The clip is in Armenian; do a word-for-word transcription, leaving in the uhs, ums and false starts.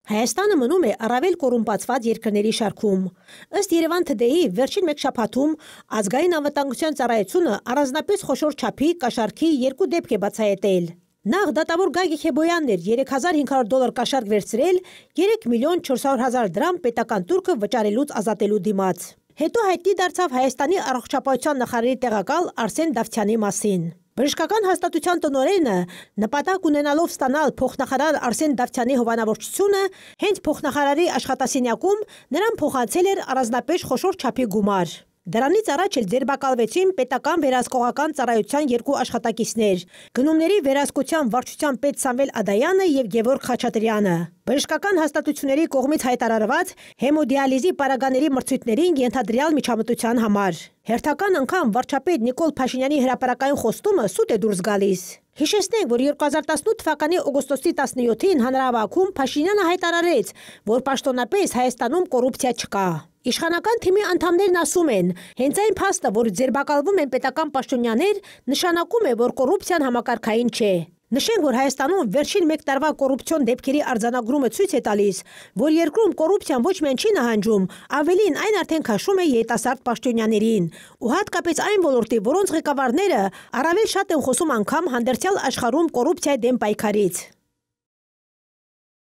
Հայաստանը մնում է առավել կոռումպացված երկրների շարքում։ Ըստ Երևան Today-ի վերջին մեկ շաբաթում ազգային անվտանգության ծառայությունը առանձնապես խոշոր չափի կաշառքի երկու դեպք է բացահայտել։ Նախ դատավոր Գագիկ Հեբոյանն էր երեք հազար հինգ հարյուր դոլար կաշառք վերցրել երեք միլիոն չորս հարյուր հազար դրամ պետական տուրքը վճարելուց ազատելու դիմաց։ Հետո հայտնի դարձավ Հայաստանի առողջապահության նախարարի տեղակալ Արսեն Դավթյանի մասին։ Բժշկական հաստատության տնօրենը նպատակ ունենալով ստանալ փոխնախարար Արսեն Դավթյանի հովանավորչությունը, հենց փոխնախարարի աշխատասենյակում նրան փոխանցել էր առանձնապես խոշոր չափի գումար։ Դրանից առաջ էլ ձերբակալվեցին պետական վերահսկողական ծառայության երկու աշխատակիցներ՝ գնումների վերահսկության վարչության պետ Սամվել Ադայանը եւ Գևորգ Խաչատրյանը։ Բժշկական հաստատությունների կողմից հայտարարված հեմոդիալիզի պարագաների մրցույթներին ենթադրյալ միջամտության համար։ Հերթական անգամ վարչապետ Նիկոլ Փաշինյանի հրապարակային խոստումը սուտ է դուրս գալիս։ Հիշեցնենք, որ երկու հազար տասնութ թվականի օգոստոսի տասնյոթին հանրահավաքում Փաշինյանը հայտարարեց, որ պաշտոնապես Հայաստանում կոռուպցիա չկա։ Իշխանական թիմի անդամներն ասում են, հենց այն փաստը, որ ձերբակալվում են պետական պաշտոնյաներ, նշանակում է, որ կոռուպցիան համակարգային չէ։ Նշենք, որ Հայաստանում վերջին մեկ տարվա կոռուպցիոն դեպքերի արձանագրումը ցույց է տալիս, որ երկրում կոռուպցիան ոչ միայն չի նահանջում, ավելին այն արդեն քաշում է երիտասարդ պաշտոնյաներին, ու հատկապես այն ոլորտի, որոնց ղեկավարները առավել շատ են խոսում անգամ հանդերձյալ աշխարհում կոռուպցիայի դեմ պայքարից։